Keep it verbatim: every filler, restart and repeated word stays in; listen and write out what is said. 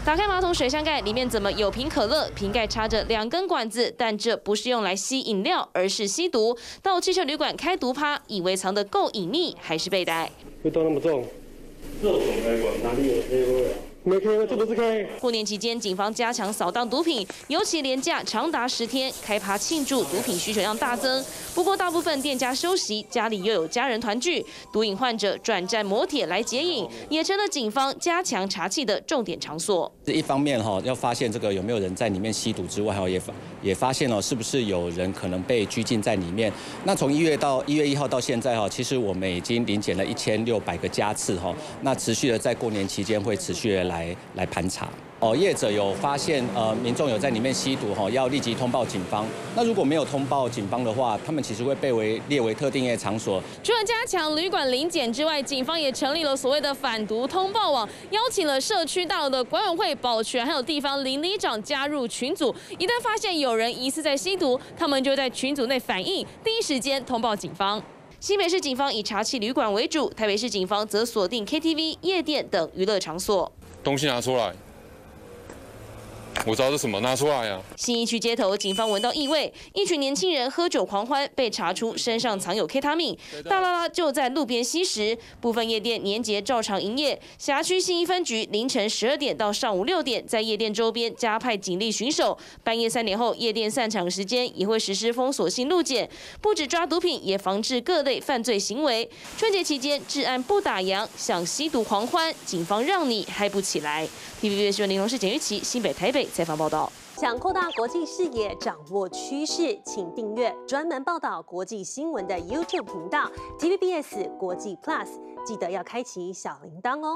打开马桶水箱盖，里面怎么有瓶可乐？瓶盖插着两根管子，但这不是用来吸饮料，而是吸毒。到汽车旅馆开毒趴，以为藏得够隐秘，还是被逮。 味道那么重，这种开关哪里有黑味啊？ 没开，这不是开。 过年期间，警方加强扫荡毒品，尤其连假长达十天，开趴庆祝，毒品需求量大增。不过，大部分店家休息，家里又有家人团聚，毒瘾患者转战摩铁来解瘾，也成了警方加强查缉的重点场所。 这一方面哈，要发现这个有没有人在里面吸毒之外，哈，也发也发现了是不是有人可能被拘禁在里面。那从一月到一月一号到现在哈，其实我们已经临检了一千六百个家次哈，那持续的在过年期间会持续的来来盘查。 哦，业者有发现，呃，民众有在里面吸毒，哈，要立即通报警方。那如果没有通报警方的话，他们其实会被为列为特定业场所。 除了加强旅馆临检之外，警方也成立了所谓的反毒通报网，邀请了社区大楼的管委会、保全还有地方邻里长加入群组。一旦发现有人疑似在吸毒，他们就在群组内反映，第一时间通报警方。 新北市警方以查缉旅馆为主，台北市警方则锁定 K T V、夜店等娱乐场所。 东西拿出来。 我知道是什么，拿出来呀！ 信义区街头，警方闻到异味，一群年轻人喝酒狂欢，被查出身上藏有 K 他命，大拉拉就在路边吸食。部分夜店年节照常营业，辖区信义分局凌晨十二点到上午六点，在夜店周边加派警力巡守。半夜三点后，夜店散场时间也会实施封锁性路检，不止抓毒品，也防治各类犯罪行为。春节期间治安不打烊，想吸毒狂欢，警方让你嗨不起来。T V B 新闻林荣是简玉琪，新北、台北。 采访报道。 想扩大国际视野，掌握趋势，请订阅专门报道国际新闻的 YouTube 频道 T V B S 国际 Plus， 记得要开启小铃铛哦。